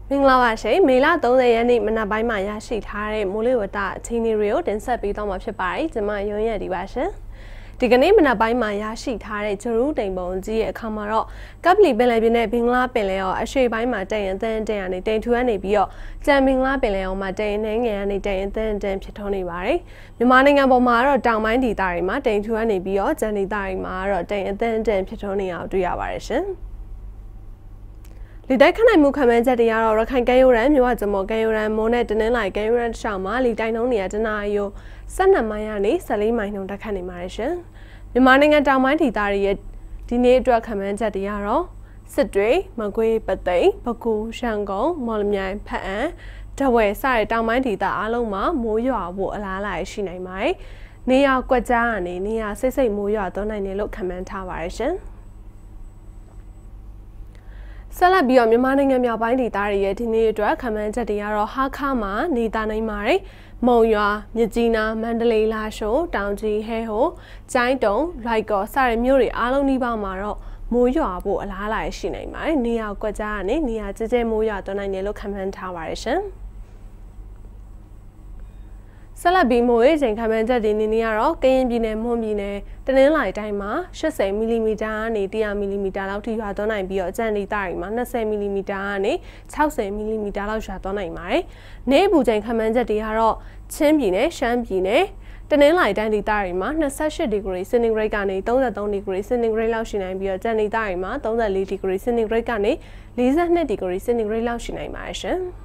မင်္ဂလာပါရှင်မေလ30ရက်နေ့မနက်ပိုင်းမှာရရှိထားတဲ့မိုးလေဝသအခြေအနေတွေကိုတင်ဆက်ပေးသွားမှာဖြစ်ပါတယ်ကျွန်မရုံးရက်ဒီပါရှင်ဒီကနေ့မနက်ပိုင်းမှာရရှိထားတဲ့ဂျရူတိန်ပုံကြီးရဲ့အခါမှာတော့ကပ်ပလီပင်လယ်ပြင်နဲ့ဘင်္ဂလားပင်လယ်အော်အရှေ့ပိုင်းမှာတရင်တန်းကနေတိမ်ထူကနေပြီးတော့ကြံဘင်္ဂလားပင်လယ်အော်မှာတရင်နှင်းငယ်ကနေတရင်တန်းဖြစ်ထွန်းနေပါတယ်မြန်မာနိုင်ငံပေါ်မှာတော့တောင်ပိုင်းဒေသတွေမှာတိမ်ထူကနေပြီးတော့ကြံဒေသတွေမှာတော့တရင်တန်းဖြစ်ထွန်းနေအောင်တွေ့ရပါတယ်ရှင်လီတိုက်ခနိုင်မှုခံမှန်းချက်တွေကတော့ရခိုင်ကမ်းရိုးတန်းမြို့ဝကျမော်ကမ်းရိုးတန်းမိုးနဲ့တနင်္လာရီကမ်းရိုးတန်းတစ်လျှောက်မှာလီတိုက်နှုန်းနေရတနာရီကို12မိုင်ကနေ14မိုင်နှုန်းတက်ခတ်နေပါတယ်ရှင်။မြန်မာနိုင်ငံတောင်ပိုင်းဒေသတွေရဲ့ဒီနေ့အတွက်ခံမှန်းချက်တွေကတော့စစ်တွေ၊မကွေး၊ပသိမ်၊ပဲခူး၊ရန်ကုန်၊မော်လမြိုင်၊ဖားအံ၊ထားဝယ်စတဲ့တောင်ပိုင်းဒေသအားလုံးမှာမိုးရွာဖို့အလားအလာရှိနိုင်ပါတယ်။နေရာကွက်ကြားကနေနေရာစိတ်မိုးရွာသွန်းနိုင်တယ်လို့ခံမှန်းထားပါတယ်ရှင်။ဆက်လက်ပြီးတော့မြန်မာနိုင်ငံမြောက်ပိုင်းဒေသတွေရဲ့ဒီနေ့အတွက်ခံမှန်းချက်တွေကတော့ဟာခါမှာနေသားနိုင်ပါတယ်။မုံရွာမြကြီးနားမန္တလေးလာရှိုးတောင်ကြီးဟဲဟိုကျိုင်းတုံလိုက်ကောစတဲ့မြို့တွေအားလုံးဒီပါမှာတော့မိုးရွာဖို့အလားအလာရှိနိုင်ပါတယ်။နေရာကွက်ကြားကနေနေရာကျကျမိုးရွာသွန်းနိုင်တယ်လို့ခံမှန်းထားပါတယ်ရှင်။ဆက်လက်ပြီးမိုးရေချိန်ခံမှန်းချက်ဒီနေ့ကတော့ကရင်ပြည်နယ်မွန်ပြည်နယ်တနင်္လာရီတိုင်းမှာ80မီလီမီတာကနေ100မီလီမီတာလောက်ထိရွာသွန်းနိုင်ပြီးတော့အကျန်ဒေသတွေမှာ20မီလီမီတာကနေ60မီလီမီတာလောက်ရွာသွန်းနိုင်ပါတယ်။နေ့ပူချိန်ခံမှန်းချက်တွေကတော့ချင်းပြည်နယ်ရှမ်းပြည်နယ်တနင်္လာရီတိုင်းဒေသတွေမှာ28ဒီဂရီစင်တီဂရိတ်ကနေ33ဒီဂရီစင်တီဂရိတ်လောက်ရှိနိုင်ပြီးတော့ကျန်ဒေသတွေမှာ34ဒီဂရီစင်တီဂရိတ်ကနေ42ဒီဂရီစင်တီဂရိတ်လောက်ရှိနိုင်ပါတယ်ရှင်။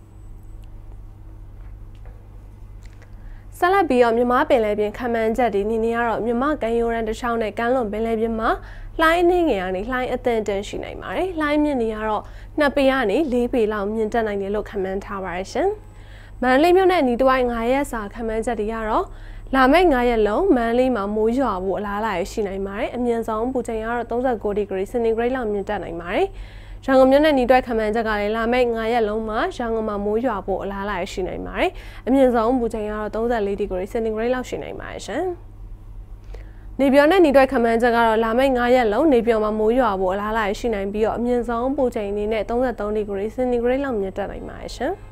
ဆက်လက်ပြီးတော့မြန်မာပင်လယ်ပြင်ခံမှန်းချက်ဒီနေ့ကတော့မြန်မာကမ်းရိုးတန်းတစ်ချောင်းနဲ့ကမ်းလွန်ပင်လယ်ပြင်မှာလှိုင်းနှင်းငယ်ကနေလှိုင်းအသင့်တန်းရှိနိုင်ပါတယ်။လှိုင်းမြင့်နေကတော့2ပေကနေ4ပေလောက်မြင့်တက်နိုင်တယ်လို့ခံမှန်းထားပါတယ်ရှင်။မန္တလေးမြို့နဲ့နီးတဝိုက်9ရက်စာခံမှန်းချက်တွေကတော့လာမယ့်9ရက်လုံးမန္တလေးမှာမိုးရွာဖို့အလားအလာရှိနိုင်ပါတယ်။အမြင့်ဆုံးပူချိန်ကတော့39ဒီဂရီစင်တီဂရိတ်လောက်မြင့်တက်နိုင်ပါတယ်။ရန်ကုန်မြို့နဲ့နီးတွဲခံမှန်းချက်ကလည်းလာမယ့်9ရက်လုံးမှာရန်ကုန်မှာမိုးရွာဖို့အလားအလာရှိနိုင်ပါတယ်။အမြင့်ဆုံးပူချိန်ကတော့34ဒီဂရီစင်တီဂရိတ်လောက်ရှိနိုင်ပါတယ်ရှင်။နေပြည်တော်နဲ့နီးတွဲခံမှန်းချက်ကတော့လာမယ့်9ရက်လုံးနေပြည်တော်မှာမိုးရွာဖို့အလားအလာရှိနိုင်ပြီးတော့အမြင့်ဆုံးပူချိန်အနေနဲ့33ဒီဂရီစင်တီဂရိတ်လောက်မြင့်တက်နိုင်ပါတယ်ရှင်။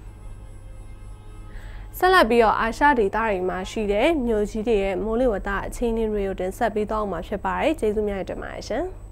ဆက်လက်ပြီးတော့အာရှဒေသတွေမှာရှိတဲ့မြို့ကြီးတွေရဲ့မိုးလေဝသအခြေအနေတွေကိုတင်ဆက်ပေးသွားမှာဖြစ်ပါတယ်။ကျေးဇူးများတင်ပါတယ်ရှင်။